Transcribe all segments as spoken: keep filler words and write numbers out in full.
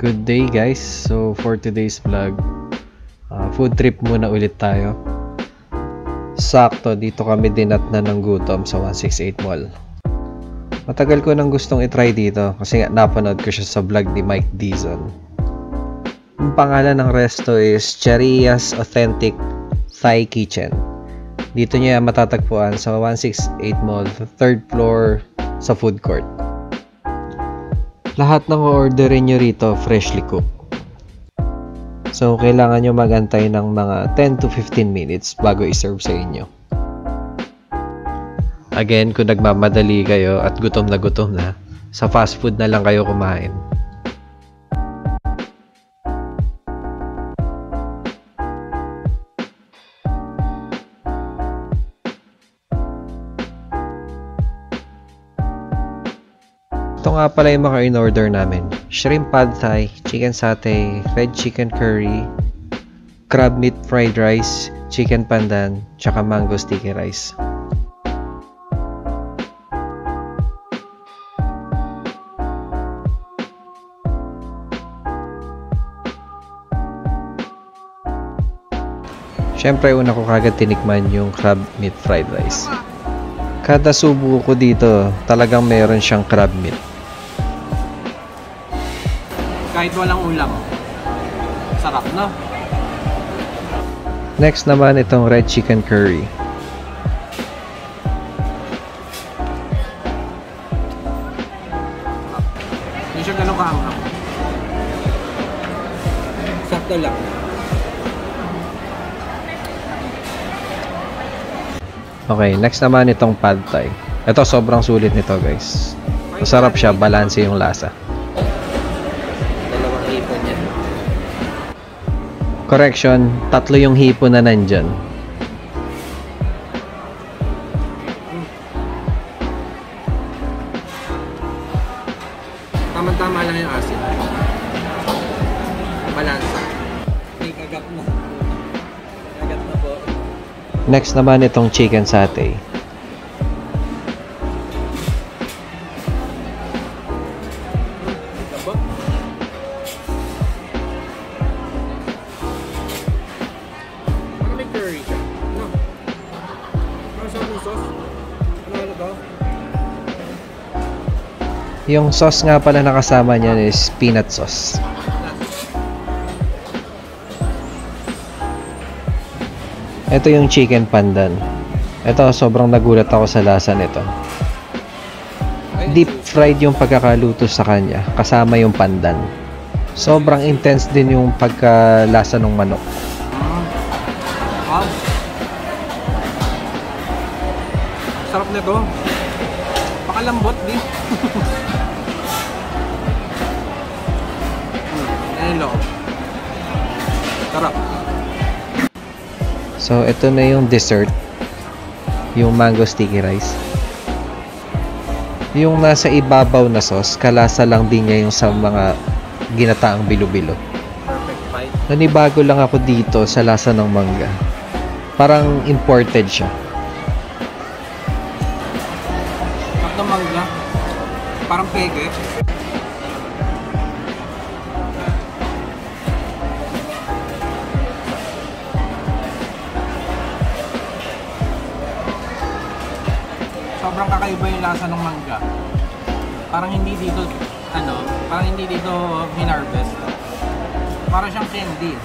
Good day guys, so for today's vlog, uh, food trip muna ulit tayo. Sakto, dito kami dinatnan ng gutom sa one sixty-eight Mall. Matagal ko nang gustong itry dito kasi nga napanood ko siya sa vlog ni Mike Dizon. Ang pangalan ng resto is Cheria's Authentic Thai Kitchen. Dito niya matatagpuan sa one sixty-eight Mall, third floor sa food court. Lahat ng orderin nyo rito freshly cooked. So kailangan nyo magantay ng mga ten to fifteen minutes bago i-serve sa inyo. Again, kung nagmamadali kayo at gutom na gutom na, sa fast food na lang kayo kumain. Ito nga pala yung mga in-order namin. Shrimp pad thai, chicken satay, red chicken curry, crab meat fried rice, chicken pandan, tsaka mango sticky rice. Siyempre, una ko kagad tinikman yung crab meat fried rice. Kada subo ko dito, talagang meron siyang crab meat. Kahit walang ulam. Sarap, no? Next naman itong red chicken curry. Hindi siya ganun kaanghang. Sakto lang. Okay, next naman itong pad thai. Ito sobrang sulit nito guys. Masarap siya, balanse yung lasa. Correction, tatlo yung hipon na nandyan. Tama-tama lang yung asin. Balansa. May kagat na. Kagat na po. Next naman itong chicken satay. Yung sauce nga pala nakasama niyan is peanut sauce. Ito yung chicken pandan. Ito, sobrang nagulat ako sa lasa nito. Deep fried yung pagkakaluto sa kanya, kasama yung pandan. Sobrang intense din yung pagkalasa ng manok. Wow. Sarap nito. Pakalambot din. Hello. Sarap. So, ito na yung dessert. Yung mango sticky rice. Yung nasa ibabaw na sauce, kalasa lang din niya yung sa mga ginataang bilo-bilo. Perfect bite. Nanibago lang ako dito sa lasa ng mangga. Parang imported siya. Sarap ng mangga. Parang pege. Sobrang kakaiba yung lasa ng mangga. Parang hindi dito, ano, parang hindi dito hinarvest. Parang siyang candy.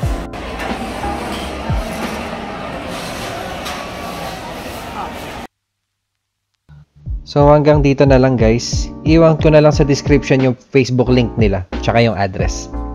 So hanggang dito na lang guys. Iwan ko na lang sa description yung Facebook link nila, tsaka yung address.